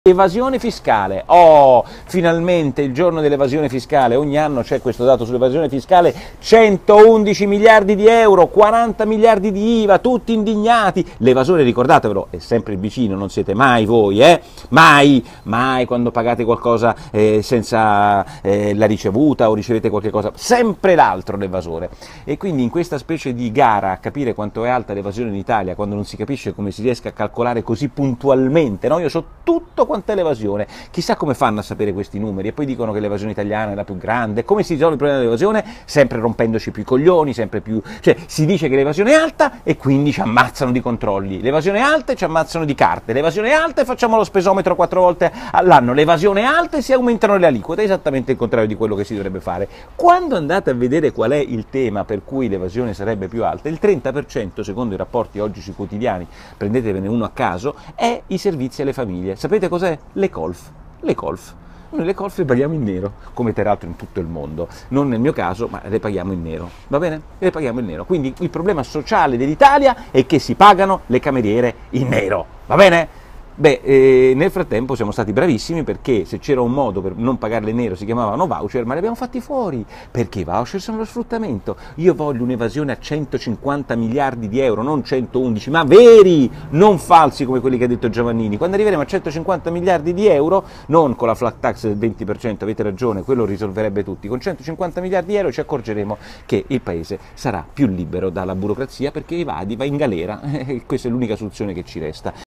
Evasione fiscale, oh, finalmente il giorno dell'evasione fiscale, ogni anno c'è questo dato sull'evasione fiscale, 111 miliardi di euro, 40 miliardi di IVA, tutti indignati, l'evasore ricordatevelo è sempre il vicino, non siete mai voi, mai quando pagate qualcosa senza la ricevuta o ricevete qualche cosa, sempre l'altro l'evasore, e quindi in questa specie di gara a capire quanto è alta l'evasione in Italia, quando non si capisce come si riesca a calcolare così puntualmente, no? Io so tutto quant'è l'evasione, chissà come fanno a sapere questi numeri, e poi dicono che l'evasione italiana è la più grande. Come si risolve il problema dell'evasione? Sempre rompendoci più i coglioni, sempre più, cioè si dice che l'evasione è alta e quindi ci ammazzano di controlli, l'evasione è alta e ci ammazzano di carte, l'evasione è alta e facciamo lo spesometro 4 volte all'anno, l'evasione è alta e si aumentano le aliquote, esattamente il contrario di quello che si dovrebbe fare. Quando andate a vedere qual è il tema per cui l'evasione sarebbe più alta, il 30% secondo i rapporti oggi sui quotidiani, prendetevene uno a caso, è i servizi alle famiglie. Sapete cos'è? Le colf. Noi le colf le paghiamo in nero, come peraltro in tutto il mondo, non nel mio caso, ma le paghiamo in nero, va bene? Le paghiamo in nero, quindi il problema sociale dell'Italia è che si pagano le cameriere in nero, va bene? Beh, nel frattempo siamo stati bravissimi, perché se c'era un modo per non pagarle in nero si chiamavano voucher, ma li abbiamo fatti fuori, perché i voucher sono lo sfruttamento. Io voglio un'evasione a 150 miliardi di euro, non 111, ma veri, non falsi come quelli che ha detto Giovannini. Quando arriveremo a 150 miliardi di euro, non con la flat tax del 20%, avete ragione, quello risolverebbe tutti, con 150 miliardi di euro ci accorgeremo che il paese sarà più libero dalla burocrazia, perché evadi, va in galera, questa è l'unica soluzione che ci resta.